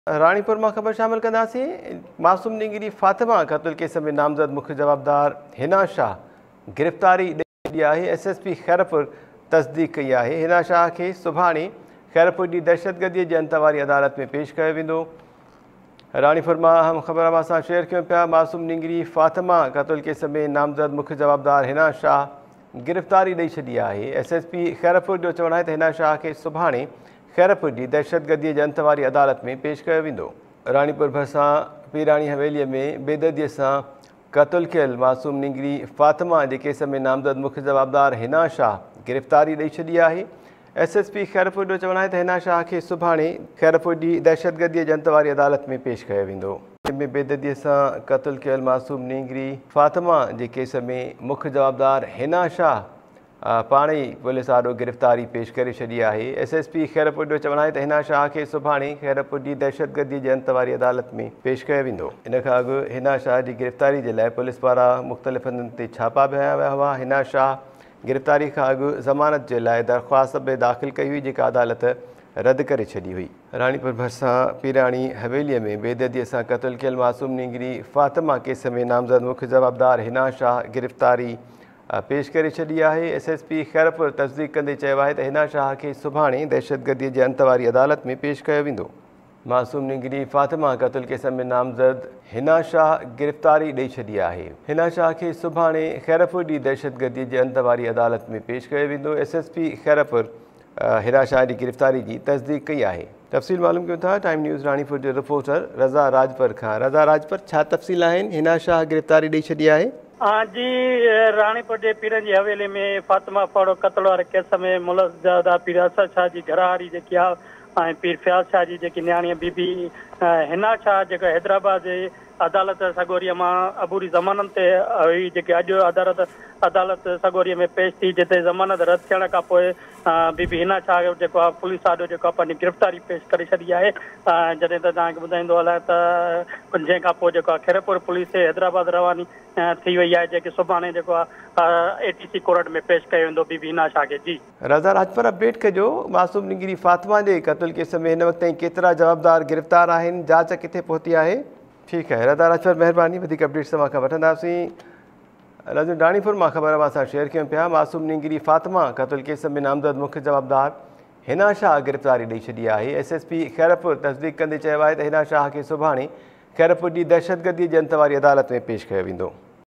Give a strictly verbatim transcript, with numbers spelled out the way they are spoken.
रानीपुर में खबर शामिल कंदासीं। मासूम निंगरी फातिमा क़त्ल केस में नामज़द मुख्य जवाबदार हिना शाह गिरफ़्तारी ॾेई छॾी आहे। एस एस पी खैरपुर तस्दीक कई आहे। हिना शाह के सुभाणे खैरपुर जी दहशतगर्दी जनता वारी अदालत में पेश कयो वेंदो। रानीपुर में अहम ख़बर असां शेयर कयूं पिया। मासूम निंगरी फातिमा क़त्ल केस में नामज़द मुख्य जवाबदार हिना शाह गिरफ़्तारी ॾेई छॾी आहे। एस एस पी खैरपुर जो चवणु आहे त हिना शाह के सुभाणे खैरपुर जी दहशतगर्दी जनता वारी अदालत में पेश कयो वेंदो। रानीपुर भरिसां पीराणी हवेलीअ में बेदर्दीअ सां क़त्ल थियल मासूम निंगरी फातिमा जे केस में नामज़द मुख्य जवाबदार हिना शाह गिरफ़्तारी ॾेई छॾी आहे। एस एस पी खैरपुर जो चवणु आहे त हिना शाह खे सुभाणे खैरपुर जी दहशतगर्दी जनता वारी अदालत में पेश कयो वेंदो। में बेदर्दीअ सां क़त्ल थियल मासूम निंगरी फातिमा जे केस में मुख्य जवाबदार हिना शाह पाण ई पुलिस आॾो गिरफ़्तारी पेश करे छॾी आहे। एस एस पी खैरपुर जो चवणु आहे त हिना शाह खे सुभाणे खैरपुर जी दहशतगर्दी जनता वारी अदालत में पेश कयो वेंदो। इन खां अॻु हिना शाह जी गिरफ़्तारी जे लाइ पुलिस पारां मुख़्तलिफ़ हंधनि ते छापा बि हया विया हुआ। हिना शाह गिरफ़्तारी खां अॻु ज़मानत जे लाइ दरख़्वास्त बि दाख़िल कई हुई, जेका अदालत रद्द करे छॾी हुई। रानीपुर भरिसां पीराणी हवेलीअ में बेदर्दीअ सां क़त्ल थियल मासूम निंगरी फातिमा केस में नामज़द मुख्य जवाबदार हिना शाह गिरफ़्तारी पेश करे छॾी आहे। एस एस पी खैरपुर तस्दीक कंदे चयो आहे त हिना शाह खे सुभाणे दहशतगर्दी जे अंत वारी अदालत में पेश कयो वेंदो। मासूम निंगरी फातिमा क़त्ल केस में नामज़द हिना शाह गिरफ़्तारी ॾेई छॾी आहे। हिना शाह खे सुभाणे खैरपुर जी दहशतगर्दी जे अंत वारी अदालत में पेश कयो वेंदो। S S P Khairpur Hina Shah जी गिरफ़्तारी जी तस्दीक कई आहे। तफ़सील मालूम कयूं था टाइम न्यूज़ रानीपुर जो रिपोर्टर रज़ा राजपर खां। रज़ा राजपर, छा तफ़सील आहिनि? हिना शाह गिरफ़्तारी ॾेई छॾी आहे। हाँ जी, रानीपुर जे पीरनि जी हवेली में फातिमा फाड़ो क़त्ल वारे केस में मुलज़्ज़दा पीर असद शाह जी घरवारी जेकी आहे ऐं पीर फयाज़ शाह जी जेकी न्याणी बीबी हिना शाह जेका हैदराबाद जे अदालत सगोरीअ मां अबूरी ज़मानत ते हुई, जेके अॼु अदालत अदालत सगोरीअ में पेश थी, जिते ज़मानत रद्द थियण खां पोइ बीबी हिना शाह जेको आहे पुलिस आॾो जेको आहे पंहिंजी गिरफ़्तारी पेश करे छॾी आहे। जॾहिं त तव्हांखे ॿुधाईंदो हलां त जंहिंखां पोइ जेको आहे खैरपुर पुलिस हैदराबाद रवानी थी वई आहे, जेके सुभाणे जेको आहे ए टी सी कोर्ट में पेश कयो वेंदो बीबी हिना शाह खे। जी रज़ा राजपर, अपडेट कजो मासूम निंगरी फातिमा जे क़त्ल केस में हिन वक़्त ताईं केतिरा जवाबदार गिरफ़्तार आहिनि, जांच किथे पहुती आहे? ठीकु आहे रज़ा राजपर, महिरबानी। वधीक अपडेट्स तव्हां खां वठंदासीं। रानीपुर मां ख़बर असां शेयर कयूं पिया। मासूम निंगरी फातिमा क़त्ल केस में नामज़द मुख्य जवाबदार हिना शाह गिरफ़्तारी ॾेई छॾी आहे। एस एस पी खैरपुर तस्दीक कंदे चयो आहे त हिना शाह खे सुभाणे खैरपुर जी दहशतगर्दी जनता वारी अदालत में पेश कयो वेंदो।